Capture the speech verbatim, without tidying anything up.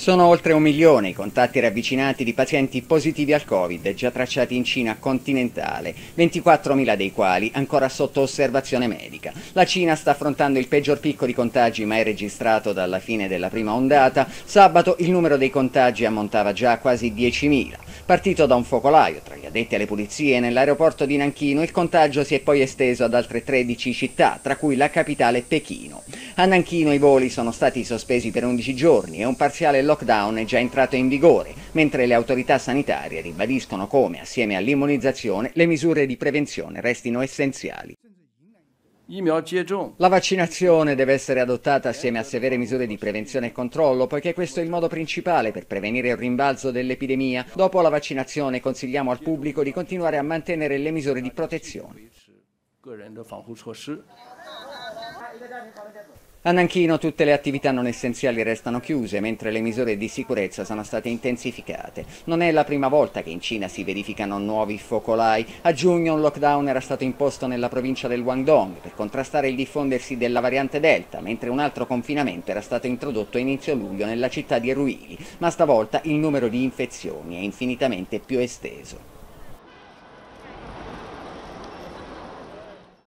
Sono oltre un milione i contatti ravvicinati di pazienti positivi al Covid già tracciati in Cina continentale, ventiquattromila dei quali ancora sotto osservazione medica. La Cina sta affrontando il peggior picco di contagi mai registrato dalla fine della prima ondata. Sabato il numero dei contagi ammontava già a quasi diecimila. Partito da un focolaio tra gli addetti alle pulizie nell'aeroporto di Nanchino, il contagio si è poi esteso ad altre tredici città, tra cui la capitale Pechino. A Nanchino i voli sono stati sospesi per undici giorni e un parziale lockdown è già entrato in vigore, mentre le autorità sanitarie ribadiscono come, assieme all'immunizzazione, le misure di prevenzione restino essenziali. La vaccinazione deve essere adottata assieme a severe misure di prevenzione e controllo, poiché questo è il modo principale per prevenire il rimbalzo dell'epidemia. Dopo la vaccinazione consigliamo al pubblico di continuare a mantenere le misure di protezione. A Nanchino tutte le attività non essenziali restano chiuse, mentre le misure di sicurezza sono state intensificate. Non è la prima volta che in Cina si verificano nuovi focolai. A giugno un lockdown era stato imposto nella provincia del Guangdong per contrastare il diffondersi della variante Delta, mentre un altro confinamento era stato introdotto a inizio luglio nella città di Ruili, ma stavolta il numero di infezioni è infinitamente più esteso.